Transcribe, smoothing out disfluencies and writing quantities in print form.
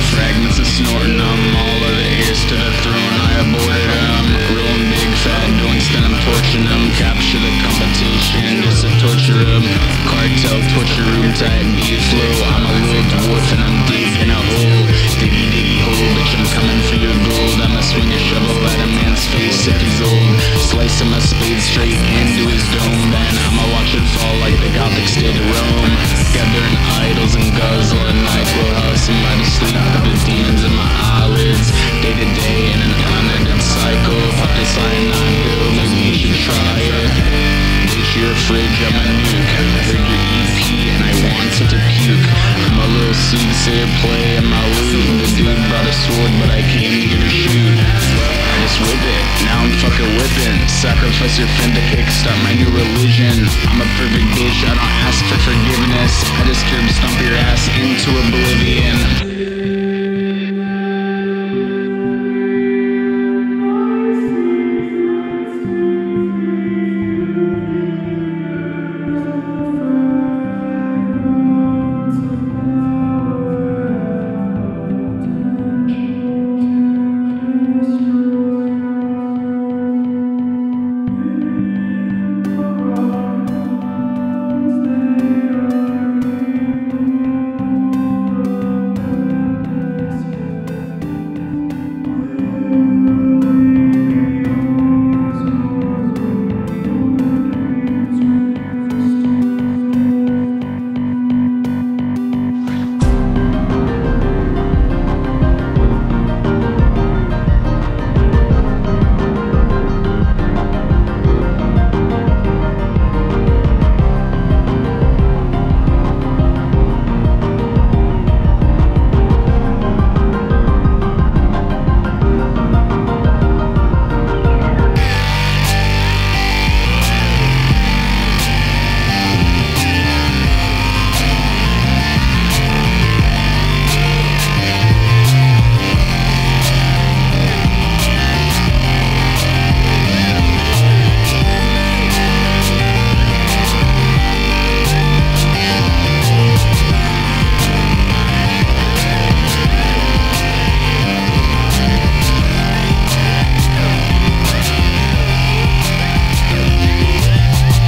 Fragments and snorting them, all of the heirs to the throne. I aborted them, rolling big fat joints, then I'm torching them. Capture the competition just to torture them. Cartel torture room type beat flow. I'm a little dwarf and I'm deep in a hole. Diggy diggy hole, bitch, I'm coming for your gold. I'ma swing a shovel at a man's face if he's old. Slicing my spade straight into his dome, then I'ma watch it fall like the Gothics did Rome. Gathering idols and guzzle at night, will hustle by the sleep of the demons in my eyelids. Day to day in an unending cycle. Pop the cyanide pill, maybe you should try it. Bitch, your fridge, I'm a nuke. Heard your EP and I wanted to puke. I'm a little soothsayer play in my loot. The dude brought a sword but I came here to shoot. I just whip it, now I'm fucking whipping. Sacrifice your friend to kickstart my new religion. I'm a perfect bitch, I don't ask for forgiveness. I just curb stomp your ass into oblivion.